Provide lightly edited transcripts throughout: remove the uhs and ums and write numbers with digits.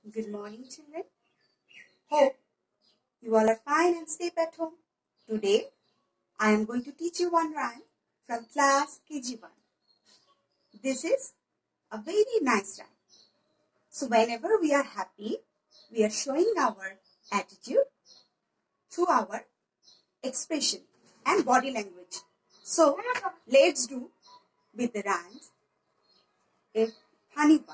Good morning, children. Hope you all are fine and safe at home. Today, I am going to teach you one rhyme from class KGI. This is a very nice rhyme. So, whenever we are happy, we are showing our attitude through our expression and body language. So, let's do with the rhymes a funny one.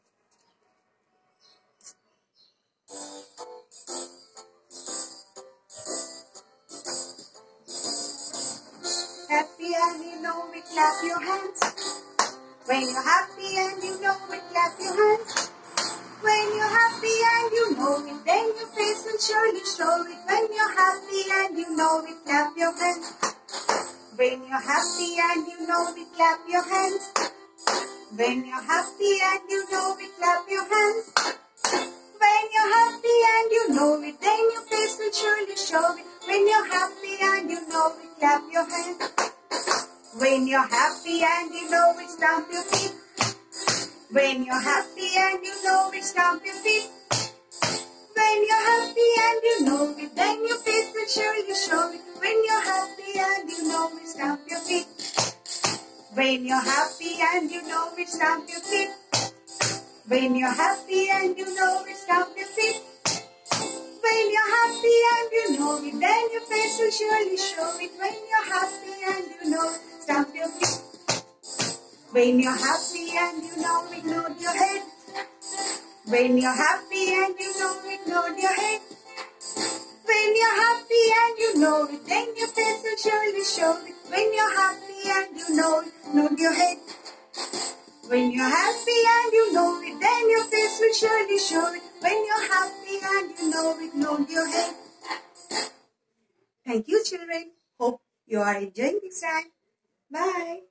Happy and you know it, clap your hands. When you're happy and you know it, clap your hands. When you're happy and you know it, then your face will surely show it. When you're happy and you know it, clap your hands. When you're happy and you know it, clap your hands. When you're happy and you know it, clap your hands. When you're happy and you know it, then your face will surely show it. When you're happy and you know it, clap your hands. When you're happy and you know it, stamp your feet. When you're happy and you know it, stamp your feet. When you're happy and you know it, then your face will surely show it. When you're happy and you know it, stamp your feet. When you're happy and you know it, stamp your feet. When you're happy and you know it, stamp your feet. When you're happy and you know it, then your face will surely show it. When you're happy and you know it, stamp your feet. When you're happy and you know it, nod your head. When you're happy and you know it, nod your head. When you're happy and you know it, then your face will surely show it. When you're happy and you know it, nod your head. When you're happy and you know it, then your face will surely show it. When you're happy and you know it, nod your head. Thank you, children. Hope you are enjoying this rhyme. Bye.